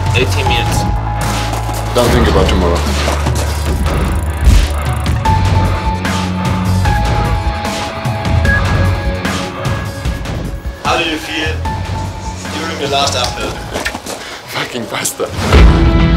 18 minutes. Don't think about tomorrow. How did you feel during the last uphill? Fucking pasta.